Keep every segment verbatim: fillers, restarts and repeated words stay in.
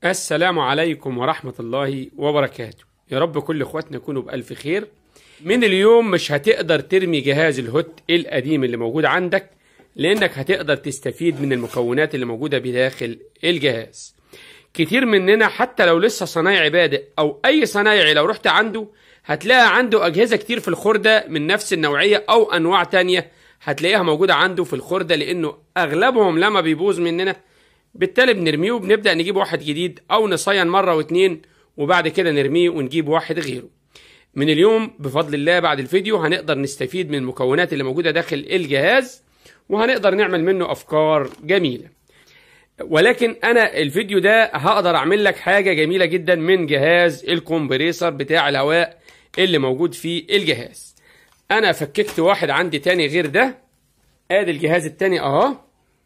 السلام عليكم ورحمة الله وبركاته. يا رب كل اخواتنا يكونوا بألف خير. من اليوم مش هتقدر ترمي جهاز الهوت القديم اللي موجود عندك، لانك هتقدر تستفيد من المكونات اللي موجودة بداخل الجهاز. كتير مننا حتى لو لسه صنايعي بادئ او اي صنايعي لو رحت عنده هتلاقي عنده اجهزة كتير في الخردة من نفس النوعية او انواع تانية هتلاقيها موجودة عنده في الخردة، لانه اغلبهم لما بيبوظ مننا بالتالي بنرميه وبنبدأ نجيب واحد جديد أو نصين مرة واتنين وبعد كده نرميه ونجيب واحد غيره. من اليوم بفضل الله بعد الفيديو هنقدر نستفيد من المكونات اللي موجودة داخل الجهاز وهنقدر نعمل منه أفكار جميلة. ولكن أنا الفيديو ده هقدر أعمل لك حاجة جميلة جدا من جهاز الكمبريسر بتاع الهواء اللي موجود في الجهاز. أنا فككت واحد عندي تاني غير ده، آدي الجهاز التاني أهو،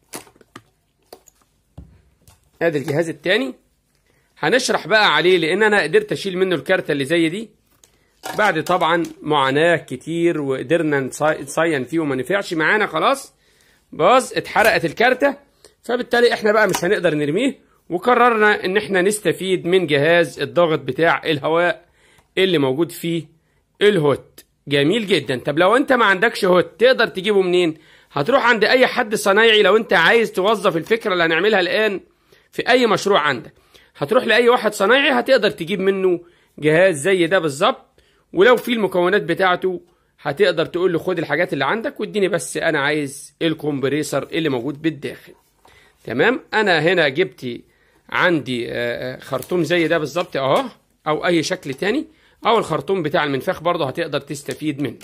ادي الجهاز التاني. هنشرح بقى عليه لان انا قدرت اشيل منه الكارتة اللي زي دي بعد طبعا معاناة كتير، وقدرنا نصين فيه وما نفعش معانا، خلاص باظ اتحرقت الكارتة، فبالتالي احنا بقى مش هنقدر نرميه، وقررنا ان احنا نستفيد من جهاز الضغط بتاع الهواء اللي موجود فيه الهوت. جميل جدا. طب لو انت ما عندكش هوت تقدر تجيبه منين؟ هتروح عند اي حد صنايعي. لو انت عايز توظف الفكرة اللي هنعملها الان في اي مشروع عندك، هتروح لاي واحد صنايعي هتقدر تجيب منه جهاز زي ده بالظبط، ولو في المكونات بتاعته هتقدر تقول له خد الحاجات اللي عندك واديني بس انا عايز الكمبريسر اللي موجود بالداخل. تمام. انا هنا جبت عندي خرطوم زي ده بالظبط اهو، او اي شكل تاني، او الخرطوم بتاع المنفاخ برضه هتقدر تستفيد منه.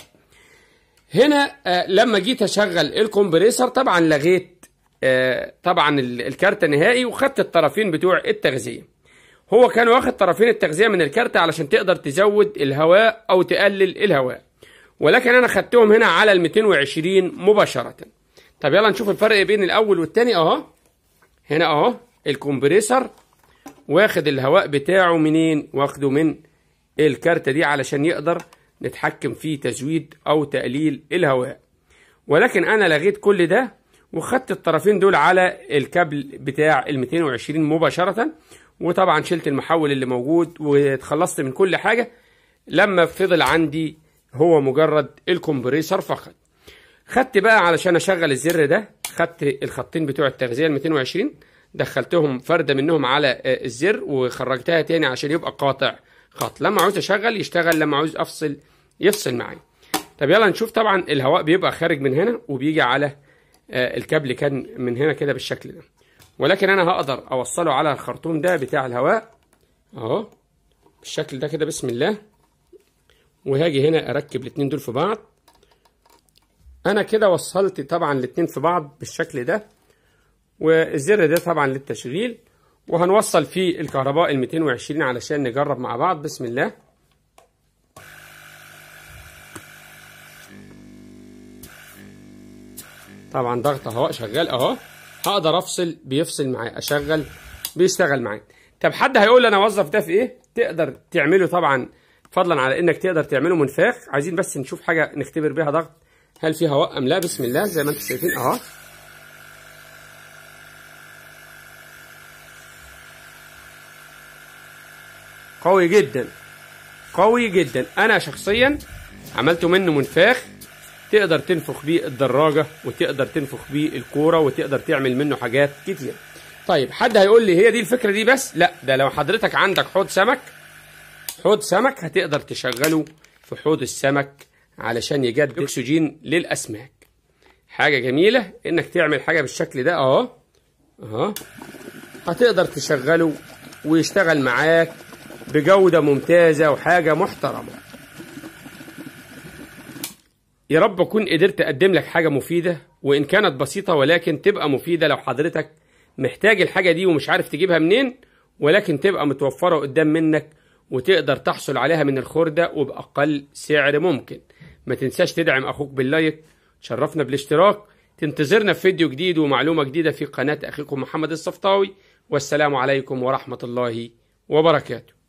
هنا لما جيت اشغل الكمبريسر طبعا لغيت طبعا الكارتة نهائي وخدت الطرفين بتوع التغذية. هو كان واخد طرفين التغذية من الكارتة علشان تقدر تزود الهواء او تقلل الهواء، ولكن انا خدتهم هنا على ال مئتين وعشرين مباشرة. طب يلا نشوف الفرق بين الاول والتاني اهو. هنا اهو الكمبريسر واخد الهواء بتاعه منين؟ واخده من الكارتة دي علشان يقدر نتحكم في تزويد او تقليل الهواء، ولكن انا لغيت كل ده وخدت الطرفين دول على الكابل بتاع ال مئتين وعشرين مباشرة، وطبعا شلت المحول اللي موجود واتخلصت من كل حاجة. لما فضل عندي هو مجرد الكمبريسر فقط. خدت بقى علشان اشغل الزر ده، خدت الخطين بتوع التغذية ال مئتين وعشرين دخلتهم فردة منهم على الزر وخرجتها تاني عشان يبقى قاطع خط، لما عاوز اشغل يشتغل، لما عاوز افصل يفصل معايا. طب يلا نشوف. طبعا الهواء بيبقى خارج من هنا وبيجي على الكابل كان من هنا كده بالشكل ده، ولكن انا هقدر اوصله على الخرطوم ده بتاع الهواء اهو بالشكل ده كده بسم الله، وهاجي هنا اركب الاتنين دول في بعض. انا كده وصلت طبعا الاتنين في بعض بالشكل ده، والزر ده طبعا للتشغيل، وهنوصل فيه الكهرباء ال مئتين وعشرين علشان نجرب مع بعض. بسم الله. طبعا ضغط هواء شغال اهو، هقدر افصل بيفصل معايا، اشغل بيشتغل معايا. طب حد هيقول لي انا اوظف ده في ايه؟ تقدر تعمله طبعا فضلا على انك تقدر تعمله منفاخ. عايزين بس نشوف حاجه نختبر بيها ضغط هل في هواء ام لا. بسم الله. زي ما انتم شايفين اهو، قوي جدا قوي جدا. انا شخصيا عملته منه منفاخ، تقدر تنفخ بيه الدراجة وتقدر تنفخ بيه الكورة وتقدر تعمل منه حاجات كتير. طيب حد هيقول لي هي دي الفكرة دي بس؟ لا، ده لو حضرتك عندك حوض سمك، حوض سمك هتقدر تشغله في حوض السمك علشان يجدد اكسجين للأسماك. حاجة جميلة انك تعمل حاجة بالشكل ده اهو اهو، هتقدر تشغله ويشتغل معاك بجودة ممتازة وحاجة محترمة. يا رب أكون قدرت أقدم لك حاجة مفيدة، وإن كانت بسيطة ولكن تبقى مفيدة لو حضرتك محتاج الحاجة دي ومش عارف تجيبها منين، ولكن تبقى متوفرة قدام منك وتقدر تحصل عليها من الخردة وبأقل سعر ممكن. ما تنساش تدعم أخوك باللايك، تشرفنا بالاشتراك، تنتظرنا في فيديو جديد ومعلومة جديدة في قناة أخيكم محمد الصفطاوي، والسلام عليكم ورحمة الله وبركاته.